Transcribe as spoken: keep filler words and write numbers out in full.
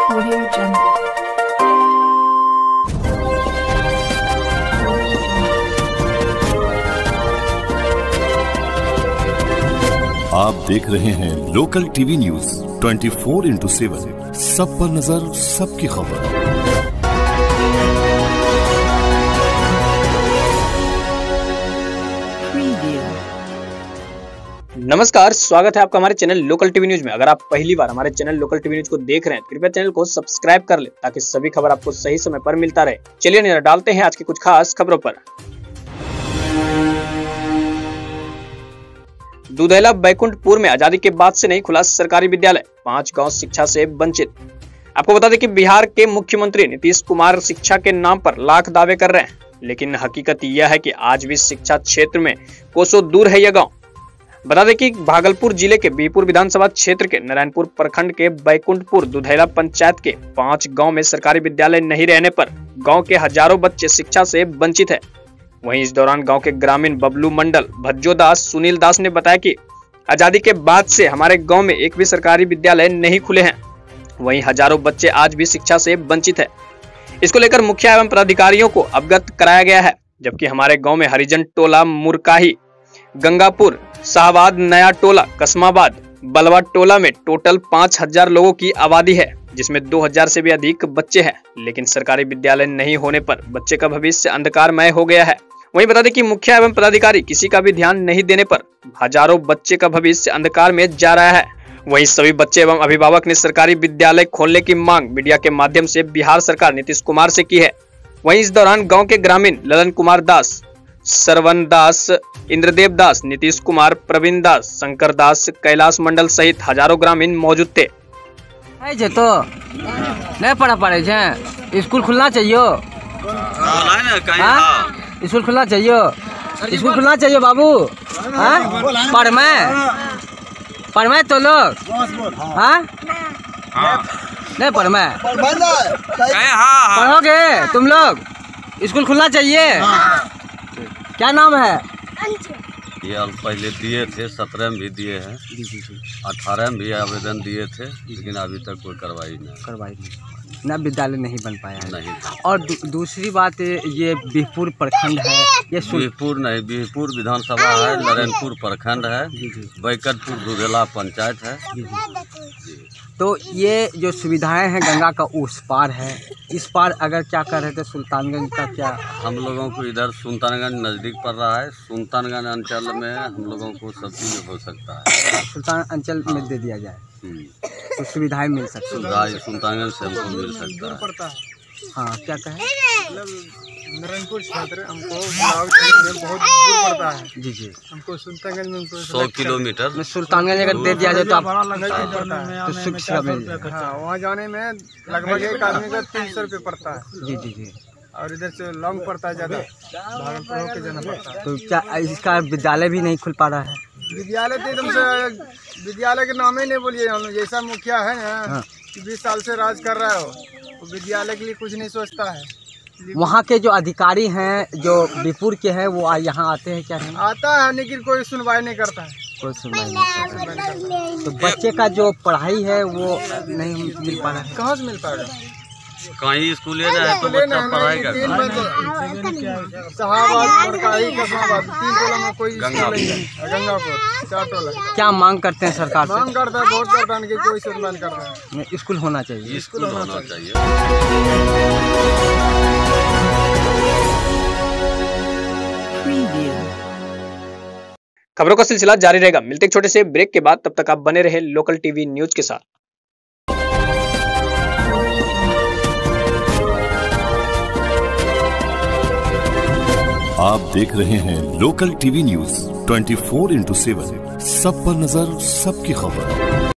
Audio Jungle. आप देख रहे हैं local TV news twenty four into seven, सब पर नजर, सबकी खबर। नमस्कार, स्वागत है आपका हमारे चैनल लोकल टीवी न्यूज में। अगर आप पहली बार हमारे चैनल लोकल टीवी न्यूज को देख रहे हैं, कृपया चैनल को सब्सक्राइब कर ले ताकि सभी खबर आपको सही समय पर मिलता रहे। चलिए नजर डालते हैं आज की कुछ खास खबरों पर। दुधैला बैकुंठपुर में आजादी के बाद से नहीं खुला सरकारी विद्यालय, पांच गांव शिक्षा से वंचित। आपको बता दें कि बिहार के मुख्यमंत्री नीतीश कुमार शिक्षा के नाम पर लाख दावे कर रहे हैं, लेकिन हकीकत यह है कि आज भी शिक्षा क्षेत्र में कोसों दूर है यह गांव। बता दें कि भागलपुर जिले के बीरपुर विधानसभा क्षेत्र के नारायणपुर प्रखंड के बैकुंठपुर दुधैला पंचायत के पांच गांव में सरकारी विद्यालय नहीं रहने पर गांव के हजारों बच्चे शिक्षा से वंचित है। वहीं इस दौरान गांव के ग्रामीण बबलू मंडल, भज्जो दास, सुनील दास ने बताया कि आजादी के बाद से हमारे गांव में एक भी सरकारी विद्यालय नहीं खुले हैं। वहीं हजारों बच्चे आज भी शिक्षा से वंचित है। इसको लेकर मुखिया एवं पदाधिकारियों को अवगत कराया गया है, जबकि हमारे गांव में हरिजन टोला, मुरकाही, गंगापुर, शाहबाद, नया टोला, कस्माबाद, बलवा टोला में टोटल पांच हजार लोगों की आबादी है, जिसमें दो हजार से भी अधिक बच्चे हैं। लेकिन सरकारी विद्यालय नहीं होने पर बच्चे का भविष्य अंधकारमय हो गया है। वहीं बता दें कि मुखिया एवं पदाधिकारी किसी का भी ध्यान नहीं देने पर हजारों बच्चे का भविष्य अंधकार में जा रहा है। वहीं सभी बच्चे एवं अभिभावक ने सरकारी विद्यालय खोलने की मांग मीडिया के माध्यम से बिहार सरकार नीतीश कुमार से की है। वहीं इस दौरान गाँव के ग्रामीण ललन कुमार दास, सरवन दास, इंद्रदेव दास, नीतीश कुमार, प्रवीण दास, शंकर दास, कैलाश मंडल सहित हजारों ग्रामीण मौजूद थे। तो नहीं पढ़ा पड़े छे, स्कूल खुलना चाहिए, स्कूल खुलना चाहिए, स्कूल खुलना चाहिए बाबू। पढ़ में पढ़ में तो लोग नहीं पढ़ में पढ़ोगे तुम लोग, स्कूल खुलना चाहिए। क्या नाम है? ये पहले दिए थे, सत्रह में भी दिए हैं, अठारह में भी आवेदन दिए थे, लेकिन अभी तक कोई कार्रवाई नहीं कार्रवाई नहीं ना, विद्यालय नहीं बन पाया है। नहीं। और दू, दूसरी बात, ये बिहपुर प्रखंड है, ये बिहपुर नहीं, बिहपुर विधानसभा है, नारायणपुर प्रखंड है, बैकुंठपुर दुधैला पंचायत है। तो ये जो सुविधाएं हैं गंगा का उस पार है, इस पार अगर क्या कर रहे थे सुल्तानगंज का क्या? हम लोगों को इधर सुल्तानगंज नज़दीक पड़ रहा है, सुल्तानगंज अंचल में हम लोगों को सब चीज़ हो सकता है। सुल्तान अंचल में दे दिया जाए तो सुविधाएं मिल सकती है। सुविधाएं सुल्तानगंज से हमको मिल सकता है। हाँ, क्या कहें? नारायणपुर क्षेत्र हमको में बहुत दूर पड़ता है। जी जी, हमको सुल्तानगंज में सौ किलोमीटर में सुल्तानगंज अगर दे दिया जाए तो आप तो शिक्षा मिल जाए। हाँ, वहाँ जाने में लगभग एक आदमी का तीन सौ रुपये पड़ता है। जी जी जी, और इधर से लॉन्ग पड़ता है ज़्यादा, भागलपुर होकर जाना पड़ता है। तो क्या इसका विद्यालय भी नहीं खुल पा रहा है? विद्यालय तो एकदम से विद्यालय के नाम ही नहीं बोलिए। हम जैसा मुखिया है ना कि बीस साल से राज कर रहा हो, वो विद्यालय के लिए कुछ नहीं सोचता है। वहाँ के जो अधिकारी हैं, जो बिहपुर के हैं, वो यहाँ आते हैं क्या? नहीं आता है, लेकिन कोई सुनवाई नहीं करता है। कोई सुनवाई नहीं करता है। तो बच्चे का जो पढ़ाई है वो नहीं मिल पा रहा है। कहाँ से मिल पाएगा? कहीं स्कूल लेना है तो बच्चा पढ़ाई करता है। शाहबाद, मुरकाही, कस्माबाद, तीन टोला में कोई स्कूल नहीं है, गंगापुर चार टोला। क्या मांग करते हैं सरकार से? मांग करता है बहुत करता है कि कोई सुनवाई नहीं कर रहा है। स्कूल होना चाहिए, स्कूल होना चाहिए। खबरों का सिलसिला जारी रहेगा। मिलते एक छोटे से ब्रेक के बाद, तब तक आप बने रहे लोकल टीवी न्यूज के साथ। आप देख रहे हैं local TV news twenty four into seven, सब पर नजर, सबकी खबर।